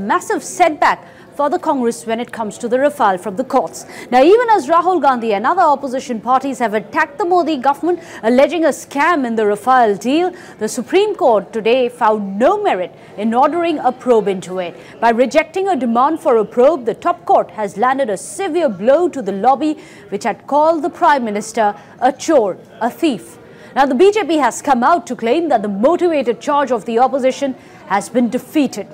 massive setback for the Congress when it comes to the Rafale from the courts. Now, even as Rahul Gandhi and other opposition parties have attacked the Modi government, alleging a scam in the Rafale deal, the Supreme Court today found no merit in ordering a probe into it. By rejecting a demand for a probe, the top court has landed a severe blow to the lobby, which had called the Prime Minister a chore, a thief. Now, the BJP has come out to claim that the motivated charge of the opposition has been defeated.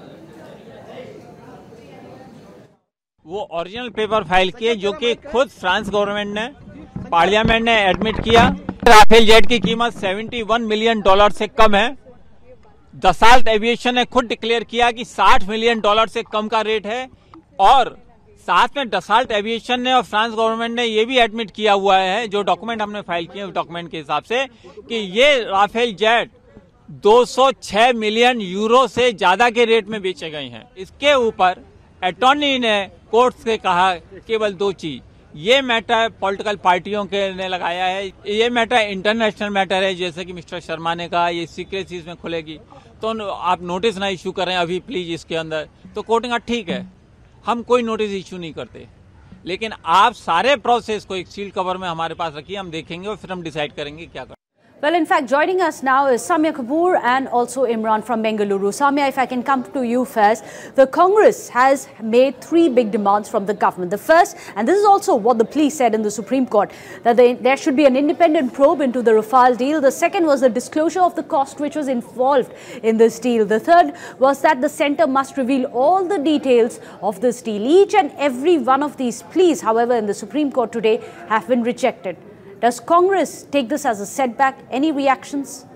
वो original paper file किए जो कि खुद France government ने parliament ने admit किया। Rafale jet की कीमत $71 मिलियन से कम है। दसाल्ट एविएशन ने खुद डिक्लेयर किया कि $60 मिलियन से कम का रेट है और साथ में दसाल्ट एविएशन ने और फ्रांस गवर्नमेंट ने ये भी एडमिट किया हुआ है, जो डॉक्यूमेंट हमने फाइल किए डॉक्यूमेंट के हिसाब से, कि ये राफेल जेट 206 मिलियन यूरो से ज्यादा के रेट में बेचे गए हैं। इसके ऊपर अटॉर्नी ने कोर्ट से कहा केवल दो चीज, ये मैटर पॉलिटिकल पार्टियों के ने लगाया है, ये मैटर इंटरनेशनल मैटर है, जैसे कि मिस्टर शर्मा ने कहा ये सीक्रेसी इसमें खुलेगी, तो आप नोटिस ना इशू करें अभी प्लीज इसके अंदर। तो कोर्ट ने ठीक है, हम कोई नोटिस इशू नहीं करते, लेकिन आप सारे प्रोसेस को एक सील कवर में हमारे पास रखिए, हम देखेंगे और फिर हम डिसाइड करेंगे क्या करना। Well, in fact, joining us now is Samya Kapoor and also Imran from Bengaluru. Samya, if I can come to you first, the Congress has made three big demands from the government. The first, and this is also what the plea said in the Supreme Court, that there should be an independent probe into the Rafale deal. The second was the disclosure of the cost which was involved in this deal. The third was that the centre must reveal all the details of this deal. Each and every one of these pleas, however, in the Supreme Court today have been rejected. Does Congress take this as a setback? Any reactions?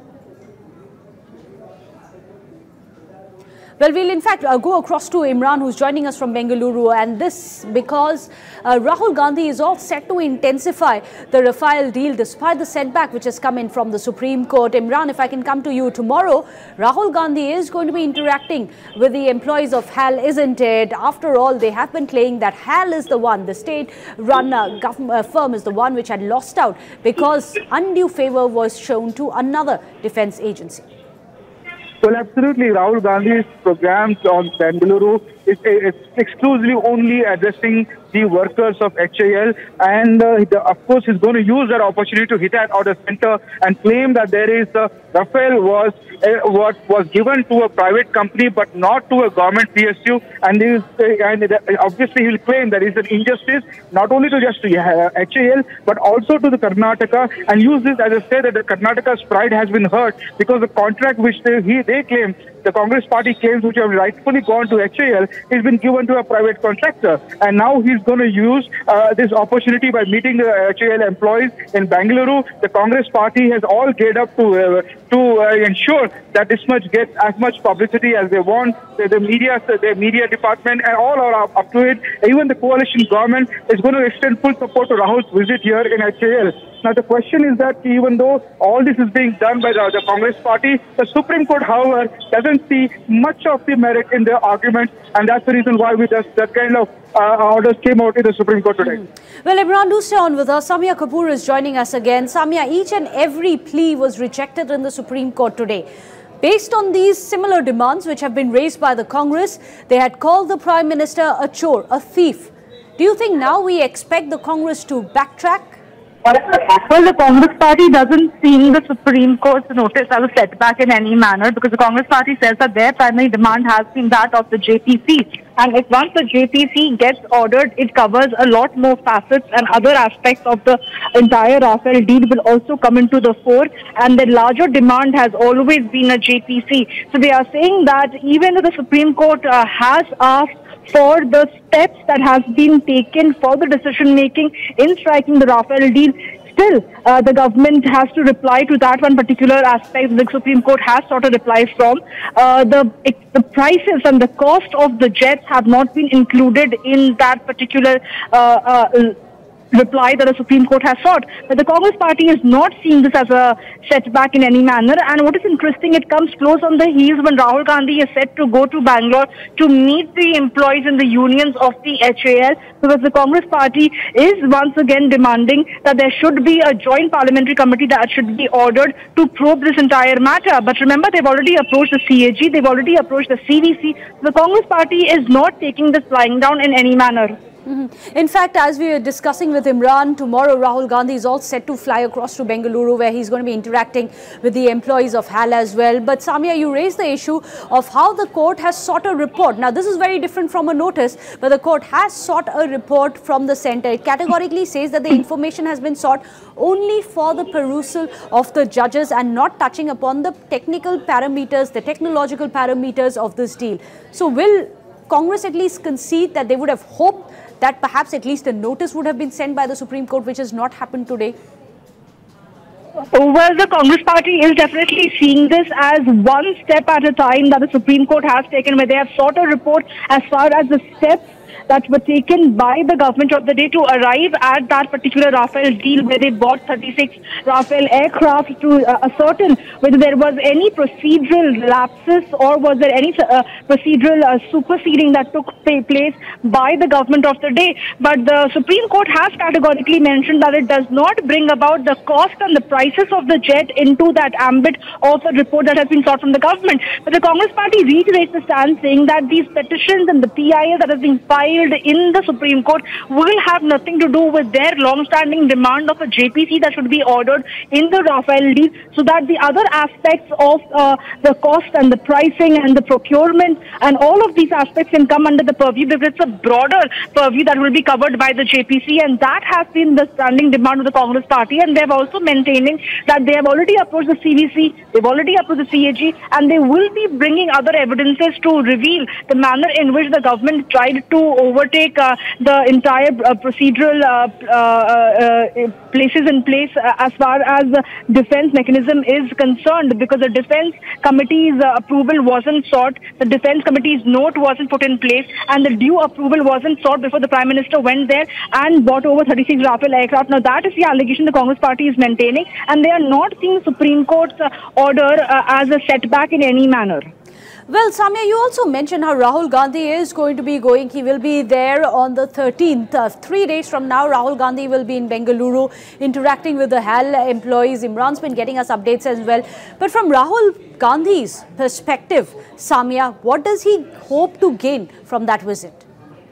Well, we'll in fact go across to Imran, who's joining us from Bengaluru, and this because Rahul Gandhi is all set to intensify the Rafale deal despite the setback which has come in from the Supreme Court. Imran, if I can come to you, tomorrow Rahul Gandhi is going to be interacting with the employees of HAL, isn't it? After all, they have been claiming that HAL is the one, the state-run firm is the one which had lost out because undue favour was shown to another defence agency. Well, absolutely. Rahul Gandhi's programs on Bengaluru is exclusively only addressing the workers of HAL, and of course he's going to use that opportunity to hit at the center and claim that there is Rafale was what was given to a private company but not to a government PSU, and obviously he will claim that is an injustice not only to just HAL but also to the Karnataka, and use this as a say that the Karnataka's pride has been hurt because the contract which they claim, the Congress party claims, which have rightfully gone to HAL, has been given to a private contractor. And now he's going to use this opportunity by meeting the HAL employees in Bengaluru. The Congress party has all geared up to ensure that this much gets as much publicity as they want. The media department and all are up to it. Even the coalition government is going to extend full support to Rahul's visit here in HAL. Now, the question is that even though all this is being done by the Congress party, the Supreme Court, however, doesn't see much of the merit in their arguments, and that's the reason why that kind of orders came out in the Supreme Court today. Well, Imran, do stay on with us. Samya Kapoor is joining us again. Samya, each and every plea was rejected in the Supreme Court today. Based on these similar demands which have been raised by the Congress, they had called the Prime Minister a chore, a thief. Do you think now we expect the Congress to backtrack? Well, the Congress party doesn't see the Supreme Court's notice as a setback in any manner, because the Congress party says that their primary demand has been that of the JPC. And if once the JPC gets ordered, it covers a lot more facets, and other aspects of the entire Rafale deal will also come into the fore. And the larger demand has always been a JPC. So they are saying that even though the Supreme Court has asked for the steps that has been taken for the decision-making in striking the Rafale deal, still the government has to reply to that one particular aspect. The Supreme Court has sought a reply from. The prices and the cost of the jets have not been included in that particular reply that the Supreme Court has sought. But the Congress party is not seeing this as a setback in any manner. And what is interesting, it comes close on the heels when Rahul Gandhi is set to go to Bangalore to meet the employees in the unions of the HAL, because the Congress party is once again demanding that there should be a joint parliamentary committee that should be ordered to probe this entire matter. But remember, they've already approached the CAG, they've already approached the CVC. The Congress party is not taking this lying down in any manner. In fact, as we were discussing with Imran, tomorrow Rahul Gandhi is all set to fly across to Bengaluru, where he's going to be interacting with the employees of HAL as well. But Samia, you raised the issue of how the court has sought a report. Now, this is very different from a notice, but the court has sought a report from the centre. It categorically says that the information has been sought only for the perusal of the judges and not touching upon the technical parameters, the technological parameters of this deal. So will Congress at least concede that they would have hoped that perhaps at least a notice would have been sent by the Supreme Court, which has not happened today? Well, the Congress party is definitely seeing this as one step at a time that the Supreme Court has taken, where they have sought a report as far as the steps that were taken by the government of the day to arrive at that particular Rafale deal, where they bought 36 Rafale aircraft, to ascertain whether there was any procedural lapses or was there any procedural superseding that took place by the government of the day. But the Supreme Court has categorically mentioned that it does not bring about the cost and the prices of the jet into that ambit of a report that has been sought from the government. But the Congress party reiterates the stand, saying that these petitions and the PIL that has been filed in the Supreme Court will have nothing to do with their long-standing demand of a JPC that should be ordered in the Rafale deal, so that the other aspects of the cost and the pricing and the procurement and all of these aspects can come under the purview, because it's a broader purview that will be covered by the JPC, and that has been the standing demand of the Congress party. And they're also maintaining that they have already approached the CVC, they've already approached the CAG, and they will be bringing other evidences to reveal the manner in which the government tried to overtake the entire procedural places in place as far as the defense mechanism is concerned, because the defense committee's approval wasn't sought, the defense committee's note wasn't put in place, and the due approval wasn't sought before the Prime Minister went there and bought over 36 Rafale aircraft. Now, that is the allegation the Congress party is maintaining, and they are not seeing the Supreme Court's order as a setback in any manner. Well, Samia, you also mentioned how Rahul Gandhi is going to be going. He will be there on the 13th. 3 days from now, Rahul Gandhi will be in Bengaluru interacting with the HAL employees. Imran's been getting us updates as well. But from Rahul Gandhi's perspective, Samia, what does he hope to gain from that visit?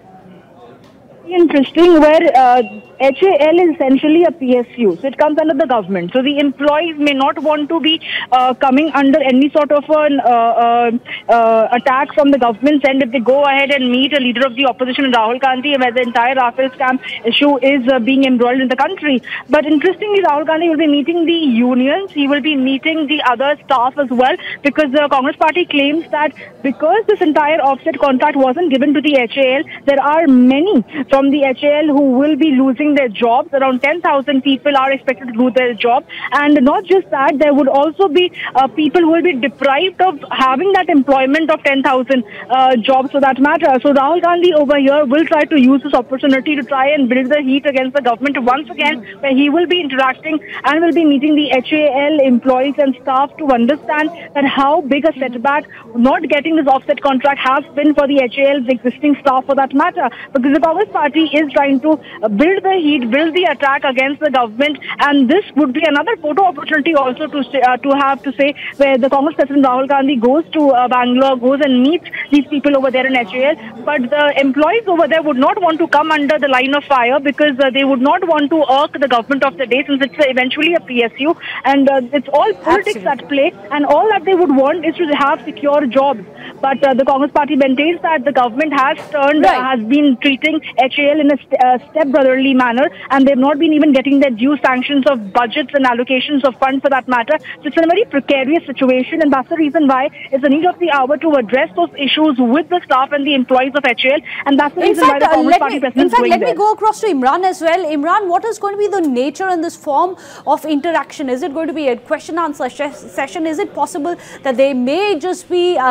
Interesting, where HAL is essentially a PSU, so it comes under the government. So the employees may not want to be coming under any sort of an attack from the government's end if they go ahead and meet a leader of the opposition, Rahul Gandhi, where the entire Rafale scam issue is being embroiled in the country. But interestingly, Rahul Gandhi will be meeting the unions, he will be meeting the other staff as well, because the Congress party claims that because this entire offset contract wasn't given to the HAL, there are many from the HAL who will be losing their jobs. Around 10,000 people are expected to lose their job. And not just that, there would also be people who will be deprived of having that employment of 10,000 jobs for that matter. So Rahul Gandhi over here will try to use this opportunity to try and build the heat against the government once again, where he will be interacting and will be meeting the HAL employees and staff to understand that how big a setback not getting this offset contract has been for the HAL's existing staff for that matter. Because the Congress party is trying to build the heat, build the attack against the government, and this would be another photo opportunity also to say where the Congress President Rahul Gandhi goes to Bangalore, goes and meets these people over there in HAL. But the employees over there would not want to come under the line of fire, because they would not want to irk the government of the day, since it's eventually a PSU, and it's all politics at play, and all that they would want is to have secure jobs. But the Congress party maintains that the government has been treating HAL in a step-brotherly manner, and they've not been even getting their due sanctions of budgets and allocations of funds for that matter. So it's a very precarious situation, and that's the reason why it's the need of the hour to address those issues with the staff and the employees of HAL, and that's the reason why the Congress party president is going there. Let me go across to Imran as well. Imran, what is going to be the nature and this form of interaction? Is it going to be a question-answer session? Is it possible that they may just be discussing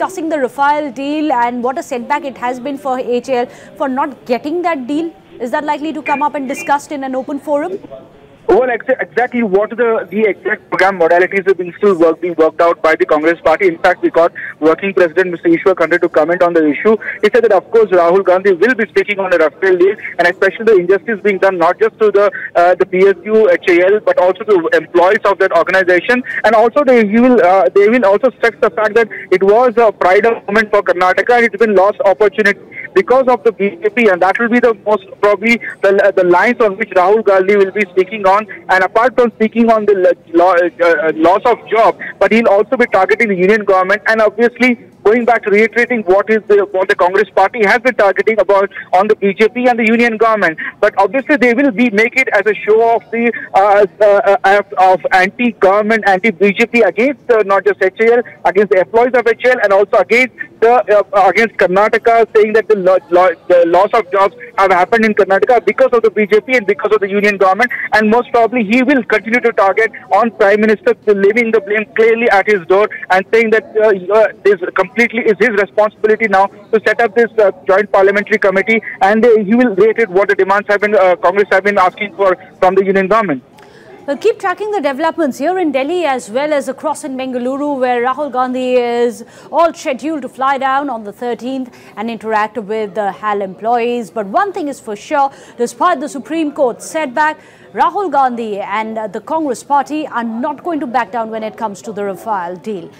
discussing the Rafale deal and what a setback it has been for HAL for not getting that deal? Is that likely to come up and discussed in an open forum? Well, exactly what the exact program modalities are being worked out by the Congress party. In fact, we got working president Mr. Ishwar Khande to comment on the issue. He said that, of course, Rahul Gandhi will be speaking on the Rafale deal, and especially the injustice being done not just to the PSU, HAL, but also to employees of that organization. And also, they will also stress the fact that it was a pride moment for Karnataka, and it's been lost opportunity because of the BJP, and that will be the most probably the lines on which Rahul Gandhi will be speaking on. And apart from speaking on the loss of job, but he'll also be targeting the union government, and obviously going back to reiterating what the Congress party has been targeting about on the BJP and the union government. But obviously they will make it as a show of the of anti-government, anti-BJP against not just HAL, against the employees of HAL, and also against Karnataka, saying that the loss of jobs have happened in Karnataka because of the BJP and because of the union government. And most probably he will continue to target on Prime Minister, leaving the blame clearly at his door and saying that this completely is his responsibility now to set up this joint parliamentary committee, and he will reiterate what the demands have been Congress have been asking for from the union government. We'll keep tracking the developments here in Delhi as well as across in Bengaluru, where Rahul Gandhi is all scheduled to fly down on the 13th and interact with the HAL employees. But one thing is for sure, despite the Supreme Court setback, Rahul Gandhi and the Congress party are not going to back down when it comes to the Rafale deal.